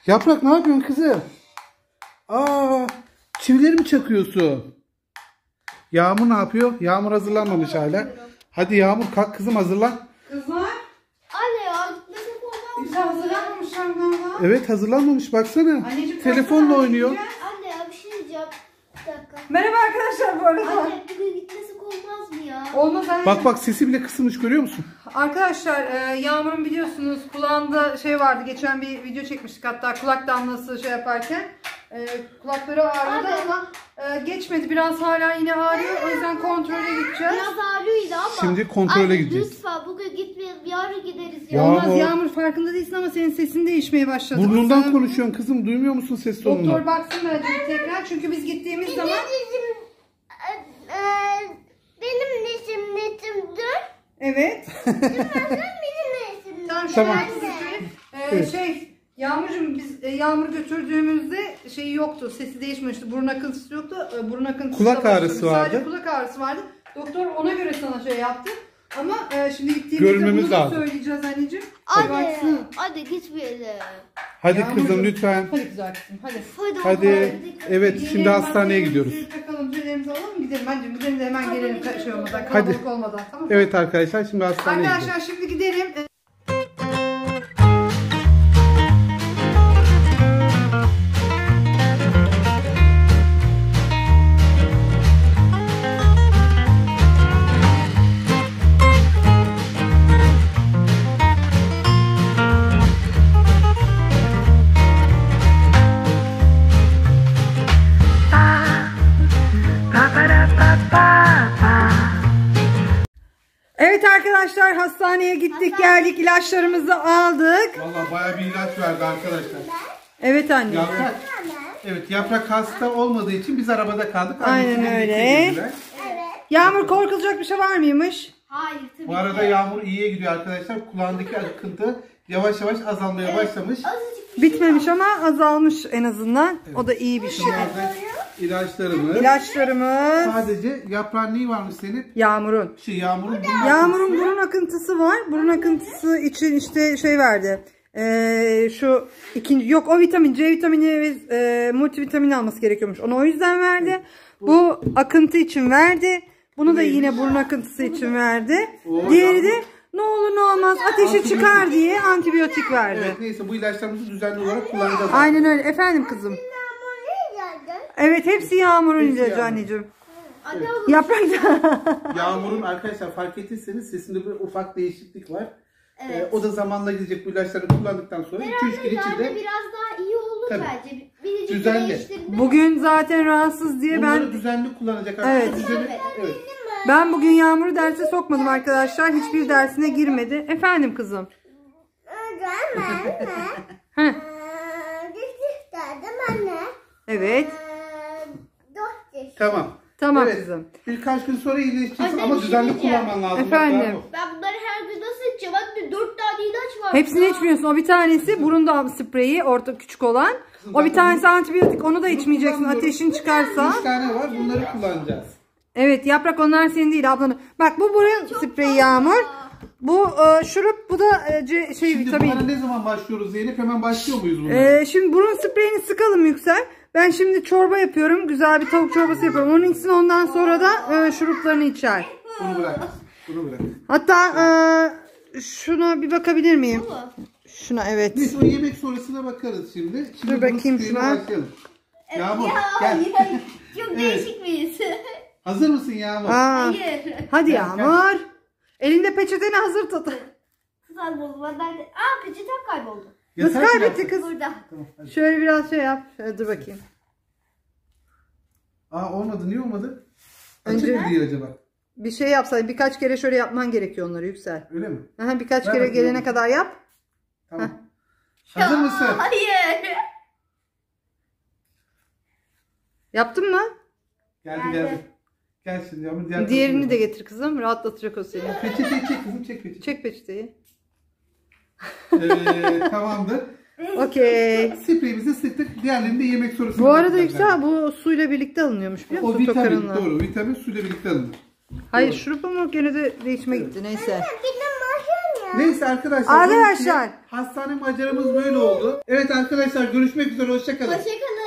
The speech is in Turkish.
Yaprak ne yapıyorsun kızım? Aa, çivileri mi çakıyorsun? Yağmur ne yapıyor? Yağmur hazırlanmamış hala. Hadi Yağmur kalk kızım, hazırlan. Kızlar. Anne ya gitmesek olmaz. İşte hazırlanmamışlar galiba. Evet, hazırlanmamış baksana. Anneciğim, telefonla kalksana, oynuyor. Anne ya bir şey diyeceğim. Bir dakika. Merhaba arkadaşlar bu arada. Anne bugün gitmesek olmaz mı ya? Olmaz anneciğim. Bak sesi bile kısılmış, görüyor musun? Arkadaşlar Yağmur'un biliyorsunuz kulağında şey vardı. Geçen bir video çekmiştik hatta kulak damlası şey yaparken. Kulakları ağrıyordu ama geçmedi. Biraz hala yine ağrıyor. O yüzden kontrole gideceğiz. Biraz ağrıyordu ama. Şimdi kontrole Anne, gideceğiz. Lütfen bugün gitmeyelim. Yarın gideriz ya. Olmaz Yağmur, farkında değilsin ama senin sesin değişmeye başladı. Burnundan Sen... konuşuyorsun kızım, duymuyor musun ses tonunu? Doktor baksın bence tekrar çünkü biz gittiğimiz zaman... Benim nesim dün. Evet. Benim nesim. Tamam. Evet. Yağmurcuğum biz Yağmur'u götürdüğümüzde şeyi yoktu. Sesi değişmemişti. Burun akıntısı yoktu. Burun akıntısı Kulak ağrısı vardı. Sadece kulak ağrısı vardı. Doktor ona göre sana şey yaptı. Ama şimdi gittiğimizde Görmemiz bunu da lazım. söyleyeceğiz anneciğim. Hadi gitmeyelim. Hadi Yağmurcuğum, kızım lütfen. Hadi güzel kızım hadi. Hadi. Evet, şimdi hastaneye gidiyoruz. Takalım, cüzdanımızı alalım gidelim. Anneciğim gidelim de hemen gelelim şey olmadan. Hadi. Kalabalık olmadan, tamam mı? Evet arkadaşlar, şimdi hastaneye gidiyoruz. Arkadaşlar şimdi gidelim. Evet arkadaşlar hastaneye gittik geldik, ilaçlarımızı aldık. Vallahi bayağı bir ilaç verdi arkadaşlar. Evet anne. Yaprak. Evet, Yaprak hasta olmadığı için biz arabada kaldık. Aynen Annesini öyle. getirdiler. Yağmur, korkulacak bir şey var mıymış? Hayır tabii. Bu arada Yağmur iyiye gidiyor arkadaşlar. Kulağındaki akıntı yavaş yavaş azalmaya başlamış. Bitmemiş ama azalmış en azından. Evet. O da iyi bir şey. İlaçlarımız. İlaçlarımız. Sadece Yaprağın neyi varmış senin? Yağmur'un. Yağmur'un Burun akıntısı var. Burun akıntısı için işte şey verdi. Şu ikinci yok, o vitamin, C vitamini ve multivitamin alması gerekiyormuş. Onu o yüzden verdi. Bu akıntı için verdi. Bunu da yine burun akıntısı için verdi. Diğeri de ne olur ne olmaz ateşi çıkar diye antibiyotik verdi. Evet, neyse bu ilaçlarımızı düzenli olarak kullanacağız. Aynen öyle efendim kızım. Evet, hepsi Yağmur'un ilacı anneciğim. Evet. Yaprak da. Yağmur'un arkadaşlar fark ettiyseniz sesinde bir ufak değişiklik var. Evet. O da zamanla gidecek, bu ilaçları kullandıktan sonra 2-3 gün içinde biraz daha iyi olur bence. Düzenli. Bugün zaten rahatsız diye bunları düzenli kullanacak arkadaşlar. Evet. Evet. Ben bugün Yağmur'u derse sokmadım arkadaşlar. Hiçbir dersine girmedi. Efendim kızım. Evet. Tamam evet. Kızım. Birkaç gün sonra iyileşeceksin ama düzenli kullanman lazım. Efendim. Ben bunları her gün nasıl içeceğim? Bak 4 tane ilaç var. Hepsini içmiyorsun. O bir tanesi burun spreyi, orta küçük olan. O bir tanesi antibiyotik. Onu da içmeyeceksin. Ateşin çıkarsa. 3 tane var. Bunları kullanacağız. Evet Yaprak, onlar senin değil ablanın. Bak bu burun spreyi Yağmur. Bu şurup, bu da Şimdi tabii. bunlara ne zaman başlıyoruz Zeynep? Hemen başlıyor muyuz bunlara? Şimdi burun spreyini sıkalım Yüksel. Ben şimdi çorba yapıyorum. Güzel bir tavuk çorbası yapıyorum. Onun için ondan sonra da şuruplarını içer. Bunu bırak. Bunu bırak. Hatta şuna bir bakabilir miyim? Şuna evet. Neyse, o yemek sonrasına bakarız şimdi. Dur bakayım şuna. Yağmur gel. Çok değişik miyiz? Hazır mısın Yağmur? Hayır. Hadi Yağmur. Elinde peçeteni hazır tut. Kayboldu. Peçetem kayboldu. Nasıl kaybetti kız? Burada. Tamam, Şöyle biraz şey yap. Şöyle dur bakayım. Olmadı. Niye olmadı? Önce Açık mı diye acaba? bir şey yapsaydın. Birkaç kere şöyle yapman gerekiyor onları Yüksel. Öyle mi? Birkaç Ver kere bakayım. gelene kadar yap. Tamam. Hazır mısın? Hayır. Yaptın mı? Geldi. Gel şimdi Yağmur. Diğerini de getir kızım. Rahatlatacak o seni. Peçeteyi çek kızım, çek peçeteyi. Çek peçeteyi. Tamamdır. Okey. Spreyimizi sıktık. Diğerlerini de yemek sonrasında. Bu arada Yüksel, bu suyla birlikte alınıyormuş biliyor musun? O vitamin, Tokarınla. doğru. Vitamin suyla birlikte alınır. Hayır, Doğru. şurup ama gene de değişime gitti. Neyse. Benim mahşer Neyse arkadaşlar. Arkadaşlar. Hastane maceramız böyle oldu. Evet arkadaşlar görüşmek üzere. Hoşça kalın. Hoşçakalın.